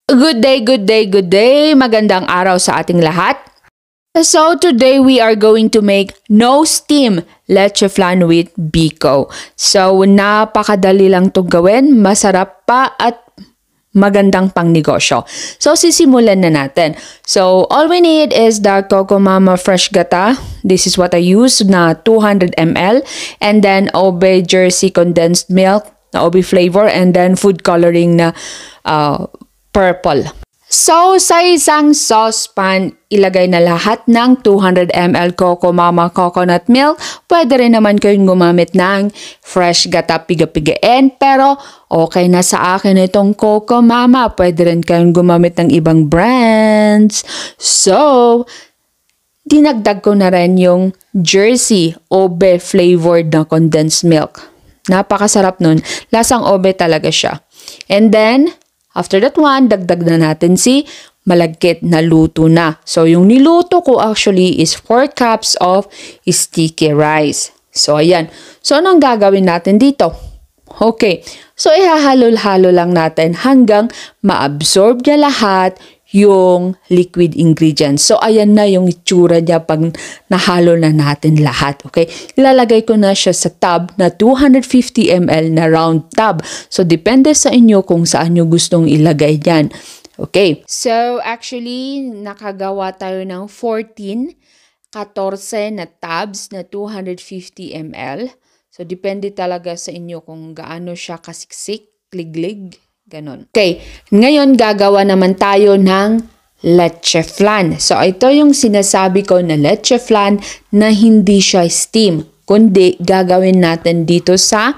Good day, good day, good day. Magandang araw sa ating lahat. So today we are going to make no steam leche flan with Biko. So napakadali lang 'tong gawin, masarap pa at magandang pangnegosyo. So sisimulan na natin. So all we need is the Coco Mama fresh gata. This is what I use na 200 ml, and then Obe Jersey condensed milk na Obe flavor, and then food coloring na purple. So, sa isang saucepan, ilagay na lahat ng 200 ml Coco Mama coconut milk. Pwede rin naman kayong gumamit ng fresh gata piga-pigain. Pero, okay na sa akin itong Coco Mama. Pwede rin kayong gumamit ng ibang brands. So, dinagdag ko na rin yung Jersey Obe flavored na condensed milk. Napakasarap nun. Lasang Obe talaga siya. And then, after that one, dagdag na natin si malagkit na luto na. So, yung niluto ko actually is 4 cups of sticky rice. So, ayan. So, anong gagawin natin dito? Okay. So, ihahalo-halo lang natin hanggang ma-absorb niya lahat yung liquid ingredients. So, ayan na yung itsura niya pag nahalo na natin lahat. Okay? Ilalagay ko na siya sa tub na 250 ml na round tub. So, depende sa inyo kung saan nyo gustong ilagay yan. Okay. So, actually, nakagawa tayo ng 14 na tubs na 250 ml. So, depende talaga sa inyo kung gaano siya kasiksik, liglig. Ganon. Okay, ngayon gagawa naman tayo ng leche flan. So, ito yung sinasabi ko na leche flan na hindi siya steam, kundi gagawin natin dito sa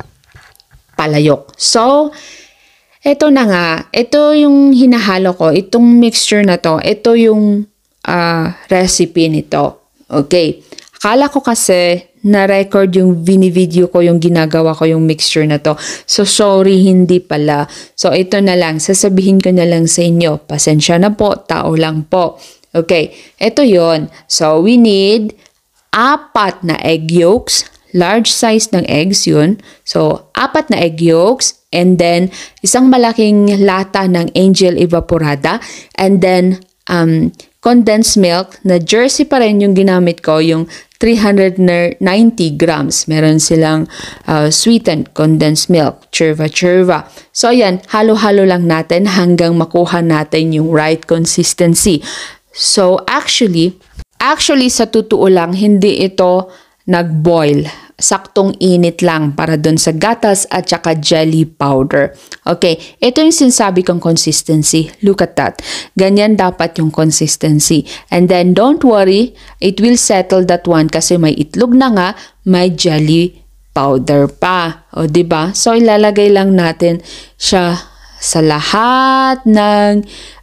palayok. So, ito na nga. Ito yung hinahalo ko. Itong mixture na to. Ito yung recipe nito. Okay. Akala ko kasi na-record yung video ko, yung ginagawa ko yung mixture na to. So, sorry, hindi pala. So, ito na lang. Sasabihin ko na lang sa inyo. Pasensya na po. Tao lang po. Okay. Ito yon. So, we need 4 na egg yolks. Large size ng eggs yun. So, 4 na egg yolks. And then, isang malaking lata ng angel evaporada. And then, condensed milk na Jersey pa rin yung ginamit ko, yung 390 grams. Meron silang sweetened condensed milk, churva. So, ayan, halo-halo lang natin hanggang makuha natin yung right consistency. So, actually, sa totoo lang, hindi ito nag-boil. Saktong init lang para dun sa gatas at saka jelly powder. Okay, ito yung sinasabi kong consistency. Look at that. Ganyan dapat yung consistency. And then, don't worry, it will settle that one kasi may itlog na nga, may jelly powder pa. O, diba? So, ilalagay lang natin siya sa lahat ng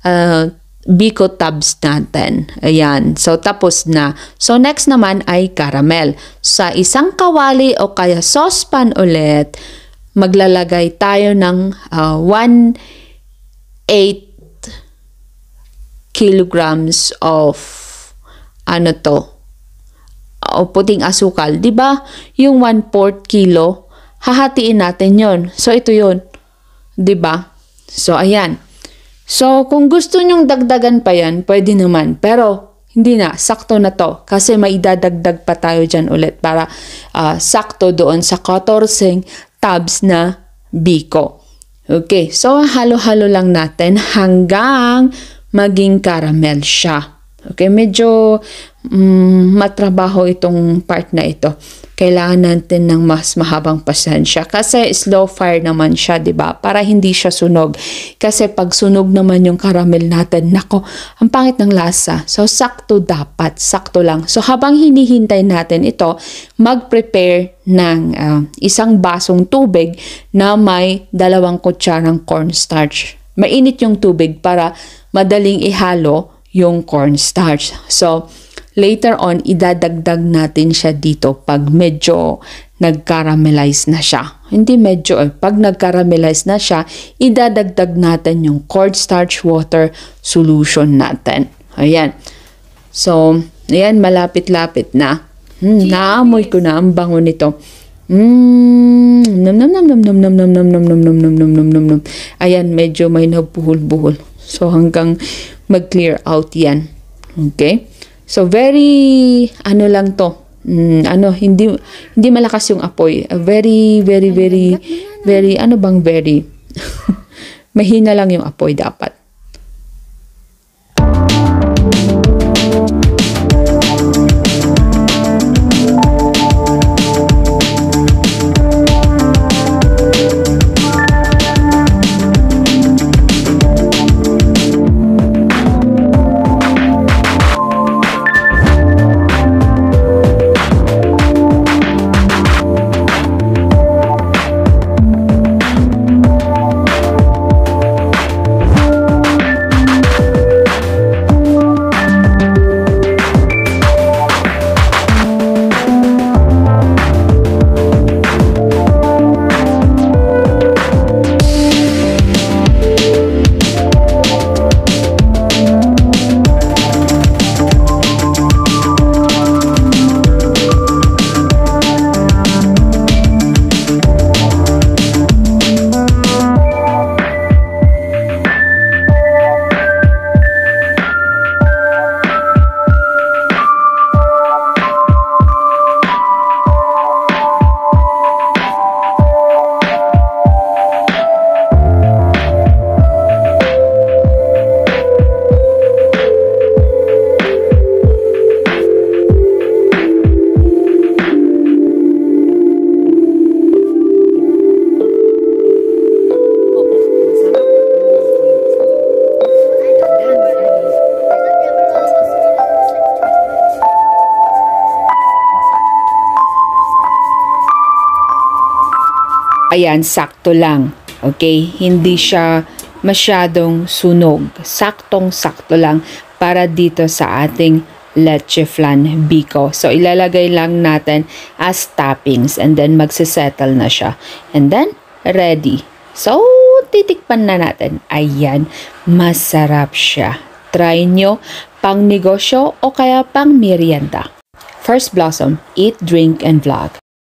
Biko tubs natin. Ayan. So, tapos na. So, next naman ay caramel. Sa isang kawali o kaya saucepan ulit, maglalagay tayo ng 1/8 kilograms of puting asukal. Diba? Yung 1/4 kilo, hahatiin natin yon. So, ito yun. Diba? So, ayan. So, kung gusto nyong dagdagan pa yan, pwede naman. Pero, hindi na. Sakto na to. Kasi may idadagdag pa tayo dyan ulit para sakto doon sa 14 tubs na Biko. Okay. So, halo-halo lang natin hanggang maging caramel siya. Okay. Medyo matrabaho itong part na ito. Kailangan natin ng mas mahabang pasensya kasi slow fire naman siya, 'di ba? Para hindi siya sunog. Kasi pag sunog naman yung caramel natin, nako, ang pangit ng lasa. So sakto dapat, sakto lang. So habang hinihintay natin ito, mag-prepare ng isang basong tubig na may 2 kutsarang cornstarch. Mainit yung tubig para madaling ihalo yung cornstarch. So later on, idadagdag natin siya dito pag medyo nag-caramelize na siya. Hindi medyo, pag nag-caramelize na siya, idadagdag natin yung cornstarch water solution natin. Ayan. So, ayan, malapit-lapit na. Naamoy ko na ang bango nito. Ayan, medyo may nabuhol-buhol. So, hanggang mag-clear out yan. Okay? So, very, ano lang to. Hindi malakas yung apoy. Very, ano bang very? Mahina lang yung apoy dapat. Ayan, sakto lang. Okay? Hindi siya masyadong sunog. Saktong-sakto lang para dito sa ating Leche Flan Biko. So, ilalagay lang natin as toppings and then magsisettle na siya. And then, ready. So, titikpan na natin. Ayan, masarap siya. Try nyo pang negosyo o kaya pang merienda. First Blossom, eat, drink, and vlog.